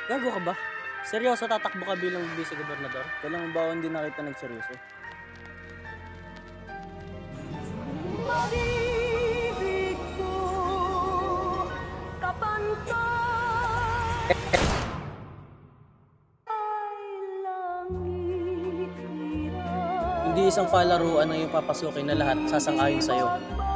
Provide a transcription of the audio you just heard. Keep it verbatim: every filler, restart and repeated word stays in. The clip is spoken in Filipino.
Gago ka ba? Seryoso tatakbo ka bilang vice-gobernador? Kailangan ba hindi na kita nagseryoso? Pag-ibig ko kapantay ay langit hirap. Hindi isang palaruan ang iyong papasukin na lahat sasang-ayon sa'yo.